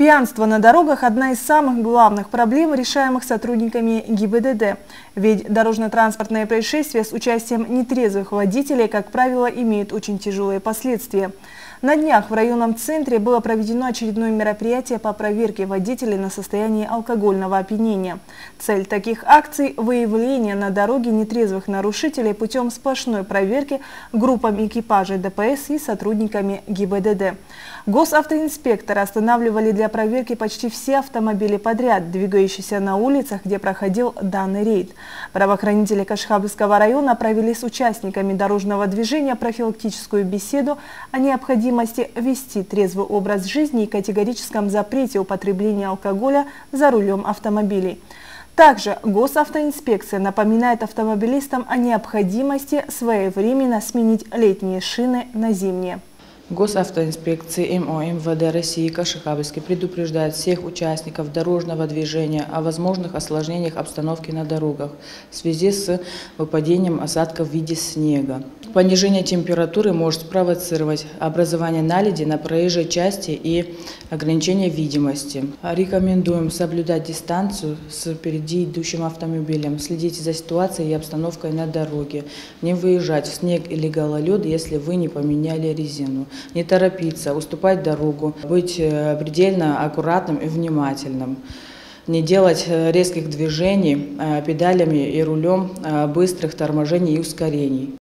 Пьянство на дорогах – одна из самых главных проблем, решаемых сотрудниками ГИБДД. Ведь дорожно-транспортные происшествия с участием нетрезвых водителей, как правило, имеют очень тяжелые последствия. На днях в районном центре было проведено очередное мероприятие по проверке водителей на состояние алкогольного опьянения. Цель таких акций – выявление на дороге нетрезвых нарушителей путем сплошной проверки группами экипажей ДПС и сотрудниками ГИБДД. Госавтоинспекторы останавливали для проверки почти все автомобили подряд, двигающиеся на улицах, где проходил данный рейд. Правоохранители Кашхабльского района провели с участниками дорожного движения профилактическую беседу о необходимости вести трезвый образ жизни и категорическом запрете употребления алкоголя за рулем автомобилей. Также госавтоинспекция напоминает автомобилистам о необходимости своевременно сменить летние шины на зимние. Госавтоинспекции МО МВД России Кашхабльский предупреждает всех участников дорожного движения о возможных осложнениях обстановки на дорогах в связи с выпадением осадков в виде снега. Понижение температуры может спровоцировать образование наледи на проезжей части и ограничение видимости. Рекомендуем соблюдать дистанцию с впереди идущим автомобилем, следить за ситуацией и обстановкой на дороге, не выезжать в снег или гололед, если вы не поменяли резину. Не торопиться, уступать дорогу, быть предельно аккуратным и внимательным. Не делать резких движений педалями и рулем, быстрых торможений и ускорений.